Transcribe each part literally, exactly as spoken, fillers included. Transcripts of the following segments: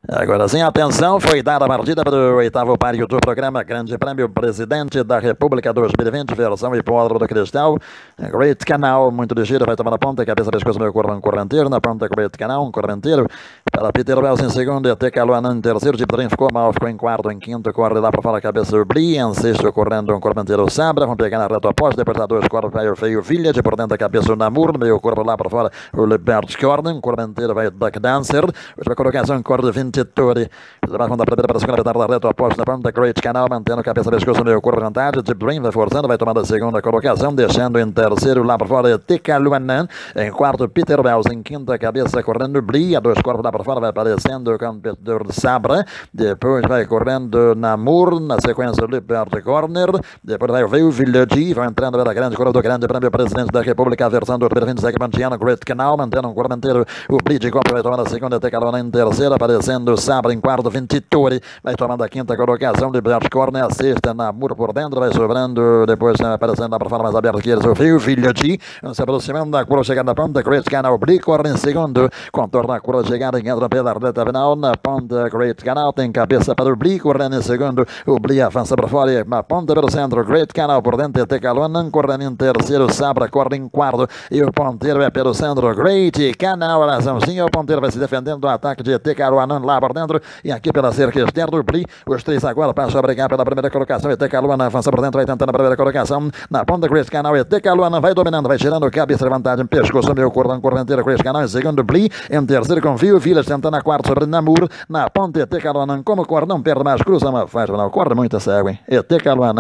Agora sim, atenção, foi dada a partida para o oitavo páreo do programa Grande Prêmio Presidente da República dois mil e vinte, versão Hipódromo do Cristal. Great Canal, muito ligeiro, vai tomar na ponta, cabeça, pescoço, meio corpo, um correnteiro, na ponta Great Canal, um correnteiro. Para Peter Bells em segundo, T K Luana em terceiro, de Pedrinho ficou mal, ficou em quarto, em quinto, corre lá para fora, cabeça Bri, em sexto, correndo um correnteiro Sabra, vão pegar na reta oposta, depois dá dois corpos, vai o feio Village, por dentro da cabeça o Namur, meio corpo lá para fora, o Liberty Corner, um correnteiro vai Duck Dancer, última colocação, corre vinte Tori. Da primeira para a segunda, da reta oposta, na ponta Great Canal, mantendo cabeça, pescoço, meio corpo, vontade, Deep Dream vai forçando, vai tomando a segunda colocação, deixando em terceiro lá para fora T K Luanan, em quarto Peter Bells, em quinta cabeça correndo Bri, a dois corpos lá para fora, vai aparecendo o competidor de Sabra, depois vai correndo Namur, na sequência o Liberty Corner, depois vai o Veio Village, vai entrando pela grande curva do Grande Prêmio Presidente da República, a versão do vinte segmentinho, Great Canal, mantendo um corpo inteiro, o Bri de Copa vai tomando a segunda, T K Luanan em terceira, aparecendo o Sabra em quarto, vinte Tori, vai tomando a quinta colocação, Liberty Corner, a sexta, Namur por dentro, vai sobrando, depois aparecendo lá para fora mais aberto que eles, o Veio Village, se aproximando da curva, chegando na ponta, Great Canal, Bri corre em segundo, contorna a curva, chegada em entra pela reta final, na ponta Great Canal, tem cabeça para o Bri, correndo em segundo, o Bri avança para fora, e na ponta pelo centro, Great Canal por dentro, T K Luanan, correndo em terceiro, Sabra corre em quarto, e o ponteiro é pelo centro, Great Canal, razãozinha, o ponteiro vai se defendendo do ataque de T K Luanan lá por dentro, e aqui pela cerca externa, o Bri, os três agora passam a brigar pela primeira colocação, e T K Luanan avança por dentro, vai tentando a primeira colocação, na ponta Great Canal, e T K Luanan vai dominando, vai tirando cabeça de vantagem, pescoço, meio corpo, correnteiro, Great Canal, em segundo, Bri, em terceiro, com Vio Village, tentando a quarta sobre Namur, na ponta, T K Luanan, como corre, não perde mais, cruza uma faixa, não, corre muito essa água, hein, e T K Luanan,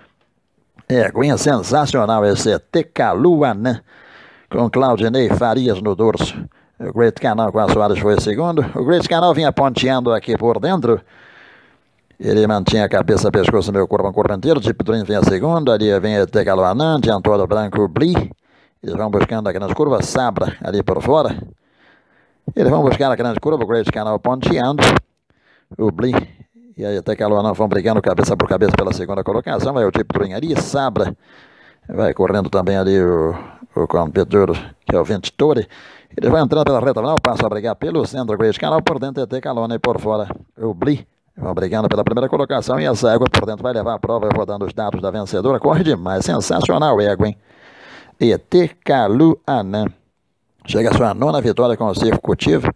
é, aguinha sensacional esse T K Luanan, com Claudinei Farias no dorso, o Great Canal com a Soares foi segundo, o Great Canal vinha ponteando aqui por dentro, ele mantinha a cabeça, pescoço, meu corpo, um correnteiro, Deep Dream vinha segundo, ali vem T K Luanan, adiantou do branco Bli, eles vão buscando a grande curva, Sabra ali por fora, eles vão buscar a grande curva, o Great Canal ponteando, o Bli e aí T K Luanan vão brigando cabeça por cabeça pela segunda colocação, vai o Deep Dream ali, Sabra, vai correndo também ali o, o competidor, que é o vinte Tori, eles vão entrando pela reta final, passam a brigar pelo centro, Great Canal por dentro, é T K Luanan e por fora o Bli. Vão brigando pela primeira colocação e essa égua por dentro vai levar a prova, rodando os dados da vencedora. Corre demais, sensacional égua, hein? E T K Luanan chega a sua nona vitória consecutiva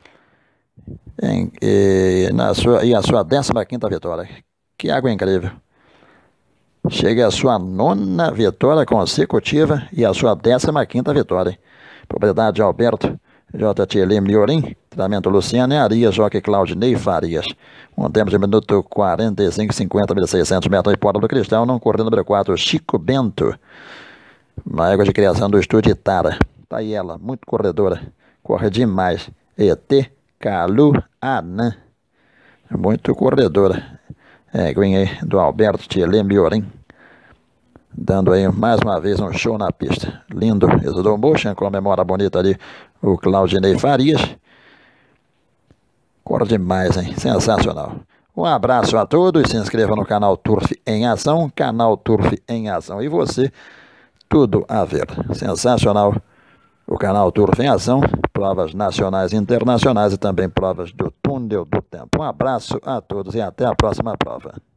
em, e, na sua, e a sua décima quinta vitória. Que água incrível! Chega a sua nona vitória consecutiva e a sua décima quinta vitória. Hein? Propriedade de Alberto J T L Miorim, treinamento Luciano e Arias, jockey Claudinei Farias. Um tempo de minuto quarenta e cinco, cinquenta mil e seiscentos metros, Hipódromo do Cristal, não correndo número quatro, Chico Bento. Uma égua de criação do estúdio Itara. Tá aí ela, muito corredora, corre demais. E T K Luanan, muito corredora. Éguinha aí do Alberto Thielê Miorim, dando aí mais uma vez um show na pista. Lindo, Exodou Motion, comemora bonita ali o Claudinei Farias. Corre demais, hein? Sensacional. Um abraço a todos, se inscreva no canal Turf em Ação, canal Turf em Ação. E você, tudo a ver. Sensacional o canal Turf em Ação, provas nacionais e internacionais e também provas do túnel do tempo. Um abraço a todos e até a próxima prova.